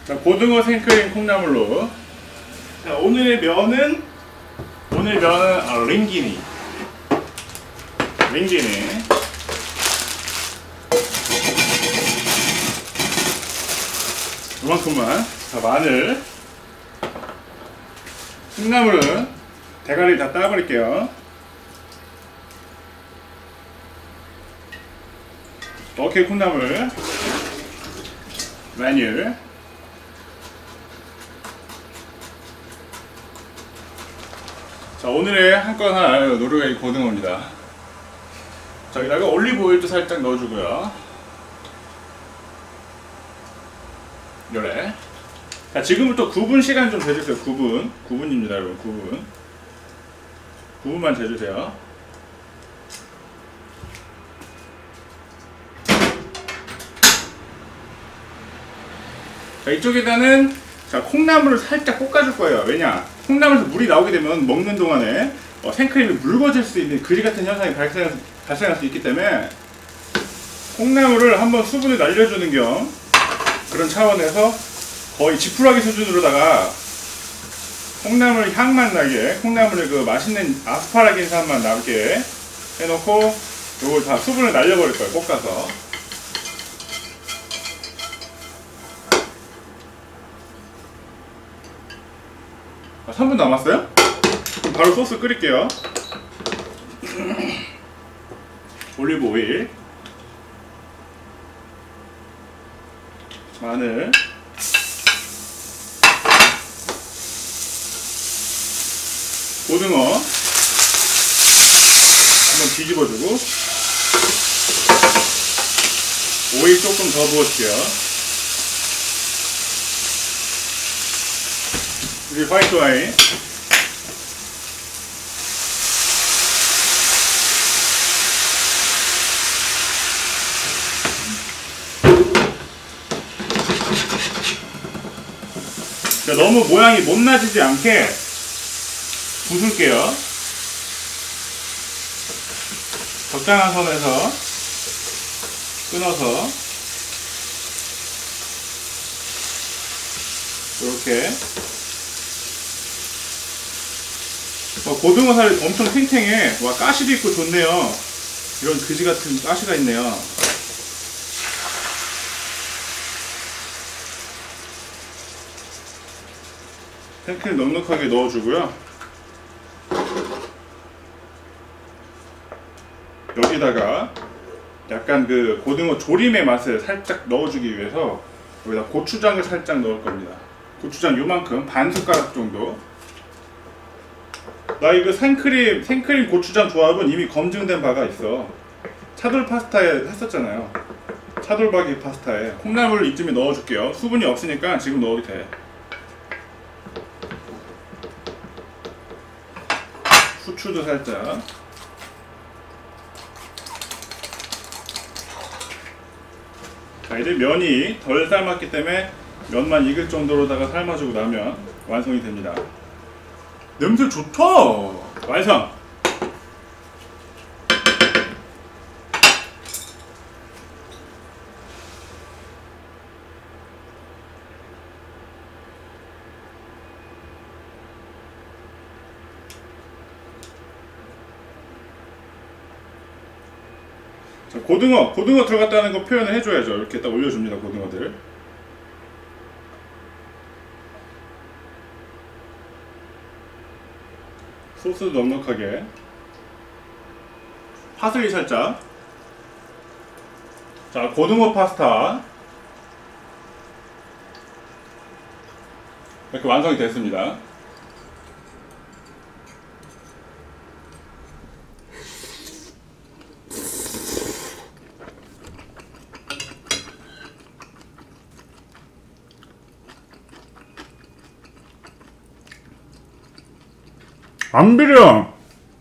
자, 고등어 생크림 콩나물로. 자, 오늘 면은 링기니. 이만큼만. 자, 마늘. 콩나물은 대가리 다 따버릴게요. 오케이, 콩나물. 마늘. 자, 오늘의 한 건 할 노르웨이 고등어입니다. 자, 여기다가 올리브 오일도 살짝 넣어주고요. 요래. 자, 지금부터 9분 시간 좀 재주세요. 9분입니다, 여러분. 9분만 재주세요. 자, 이쪽에다는 자, 콩나물을 살짝 볶아줄 거예요. 왜냐? 콩나물에서 물이 나오게 되면 먹는 동안에 생크림이 묽어질 수 있는 그리 같은 현상이 발생할 수 있기 때문에 콩나물을 한번 수분을 날려주는 겸 그런 차원에서 거의 지푸라기 수준으로다가 콩나물 향만 나게, 콩나물의 그 맛있는 아스파라기스 향만 나게 해놓고 요걸 다 수분을 날려버릴 거예요. 볶아서. 3분 남았어요? 그럼 바로 소스 끓일게요. 올리브 오일, 마늘, 고등어 한번 뒤집어주고 오일 조금 더 부어줄게요. 이제 화이트 와인, 자, 너무 모양이 못나지지 않게 부술게요. 적당한 선에서 끊어서 이렇게. 고등어살이 엄청 탱탱해. 와, 가시도 있고 좋네요. 이런 그지 같은 가시가 있네요. 생크림 넉넉하게 넣어주고요. 여기다가 약간 그 고등어 조림의 맛을 살짝 넣어주기 위해서 여기다 고추장을 살짝 넣을 겁니다. 고추장 요만큼, 반 숟가락 정도. 나 이거 생크림 고추장 조합은 이미 검증된 바가 있어. 차돌 파스타에 했었잖아요. 차돌박이 파스타에. 콩나물을 이쯤에 넣어줄게요. 수분이 없으니까 지금 넣어도 돼. 후추도 살짝. 자, 이제 면이 덜 삶았기 때문에 면만 익을 정도로다가 삶아주고 나면 완성이 됩니다. 냄새 좋다! 완성! 자, 고등어 들어갔다는 거 표현을 해줘야죠. 이렇게 딱 올려줍니다, 고등어들. 소스 넉넉하게. 파슬리 살짝. 자, 고등어 파스타 이렇게 완성이 됐습니다. 안 비려!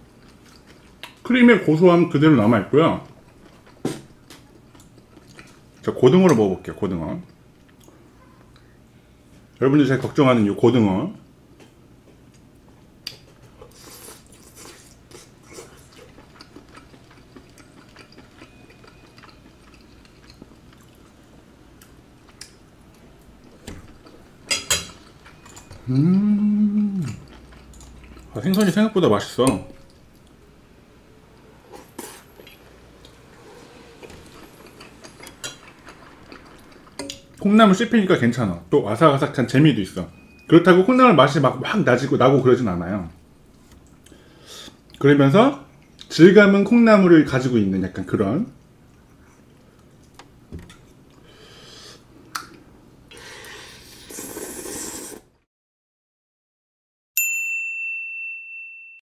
크림의 고소함 그대로 남아있고요. 자, 고등어를 먹어볼게요. 고등어. 여러분들이 제일 걱정하는 이 고등어. 생선이 생각보다 맛있어. 콩나물 씹히니까 괜찮아. 또 아삭아삭한 재미도 있어. 그렇다고 콩나물 맛이 막 나고 그러진 않아요. 그러면서 질감은 콩나물을 가지고 있는 약간 그런